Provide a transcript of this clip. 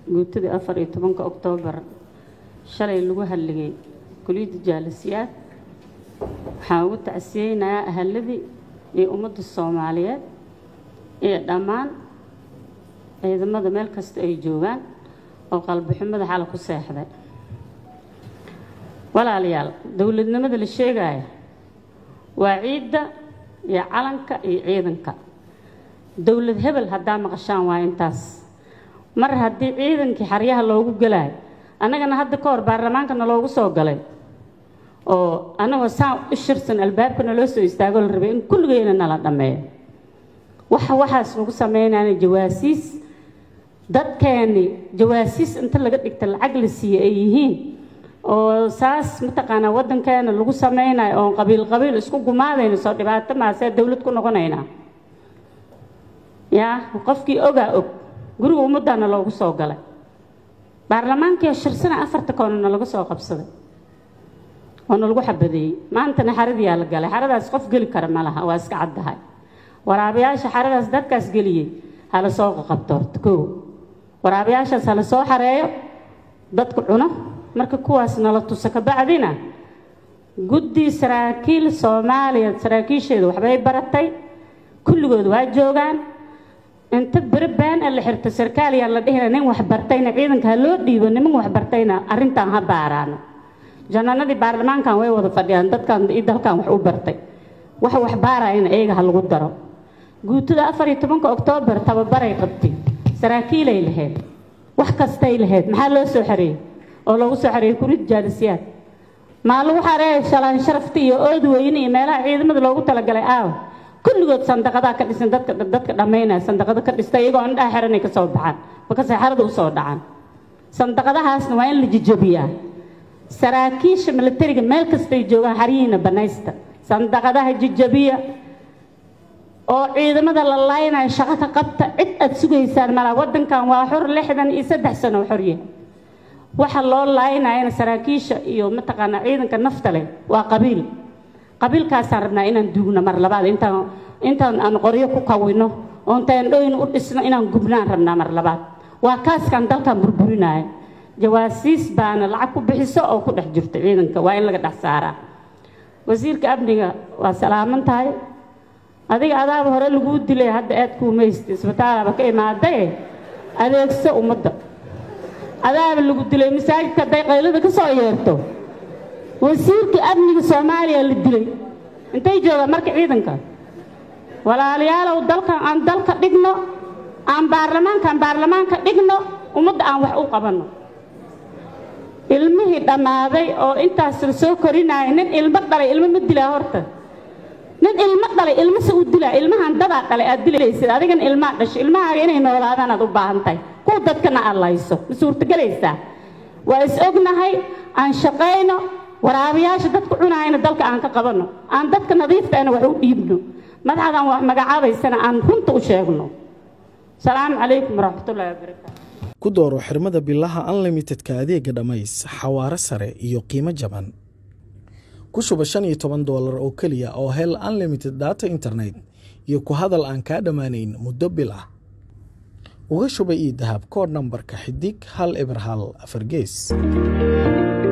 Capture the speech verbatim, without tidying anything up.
guutadii afar iyo tobanka Oktoobar shalay lagu hadligay kuliyadda jaalisiyaad waxaan ugu tacsiyeynayaa ahaladii iyo ummadda Soomaaliyeed ee dhammaan ciidamada meel kasta ay joogaan oo qalbi xumada xal ku seexday walaalayaal dawladnimada la sheegay waa ciidda iyo calanka iyo ciidanka dawlad hebel hadaa maqashaan waa intaas mar hadii ciidankii xaryaha loogu galay annagana hadda ka hor baarlamaankana loogu soo galay oo anaga saa u shirsan albaabkana loo soo istaago la rabay in kulligeena nala dhameeyo waxa waxaas lagu sameeyay jawaasiis dadkeeni jawaasiis inta laga dhigta lacag la siiyay ay yihiin oo saas mataqaana wadankeena lagu sameeyay oo qabiil qabiil isku gumaadayna soo dhibaato ma say dawlad ku noqonayna ya qofkii oga og guriga ummadana loogu soo galay baarlamaankii shirsan afarta koonana laga soo qabsaday oo lagu xabadeeyay maantana xaradii la galay xaradaas qof gali kara ma laha waa iska caddahay waraabiyaasha xaradaas dadkaas galiyay hala soo qabto koo waraabiyaashaas hala soo xareeyo dadku cuno marka kuwaasna la tuso ka bacdina guddi saraakiil Soomaaliya saraakiisheedu waxbay baratay kulligood waa joogaan inta barbaan la xirta sarkaaliya la dhihina nin wax bartayna ciidanka loo dhiibo niman wax bartayna arintan ha baaraano janaanadii baarlamaankan way wada fadhiyaan dadkan iyo dalkan wax u bartay wax wax baarayna ayaga ha lagu daro guutada afar iyo tobanka Oktoobar tababaray qabtay saraakiil ay lahayd wax kasta ay lahayd maxaa loo soo xareeyay oo lagu soo xareeyay kurid jaalisiyaad ma lagu xareeyay shalaan sharafti iyo ood weyn iyo meelaha ciidamada loogu talagalay aaw kulligood sandaqada ka dhisan dadka dadka dhameynaa sandaqada ka dhistay iyagoo indhaha xiranay ka soo baxaan marka saxarada u soo dhacaan sandaqadahaasna waa in la jijabiyaa saraakiisha militariga meel kasta ay joogaan xariina banaysta sandaqadaha jijabiya oo ciidamada la laaynayo shaqo ka qabta cid aad sugaysaan mala wadankan waa xor lixdan iyo saddex sano xoriyay waxa loo laaynayo saraakiisha iyo mataqaana ciidanka nafta leh waa qabiil qabiilkaas rabnaa inaan duugno mar labaad inta intaan aan qoryo ku kawino oo intaan dhoyn u dhisno inaan gubnaan rabnaa mar labaad waa kaas kan dalkan burburinaay jawaasiis baana lacag ku bixiso oo ku dhex jirta ciidanka waa in laga dhex saaraa wasiirka amniga waa salaaman tahay adiga adaab hore lagu dilay hadda aad ku meystay isbitaalka ka imaaday adeegso umada adaab lagu dilay masaajidka daqaylada ka soo yeerto wasiirka amniga Soomaaliya la dilay intay jooga marka ciidanka walaalayaal dalkan aan dalka dhigno aan baarlamaanka baarlamaanka dhigno umada aan wax u qabano ilmihii dhamaaday oo intaas soo korinay nin ilmo dhalay ilmo ma dilaa horta nin ilmo dhalay ilmo soo dilaa ilmahan dada dhalay aad dilaysid adigan ilma dhashay ilmahaaga inay noolaadaan aad u baahan tahay ku dadkana allayso suurta galaysa waa is ognahay aan shaqeyno waraabiyaasha dadku cunaayna dalka aan ka qabano aan dadka nadiifta ah wax u dhiibno madaxdan wax magacaabaysana aan runta u sheegno salaam calaykum waraxmatullaahi wabarakaatuh ku dooro xirmada billaha unlimited ka adeega dhamays xawaare sare iyo qiimo jaban ku shuba shan iyo toban doolar oo kaliya oo hel unlimited data internet iyo ku hadal aan ka dhamaanayn muddo bil ah uga shuba ii dahab kood nambarka xidig hal eber hal afar gees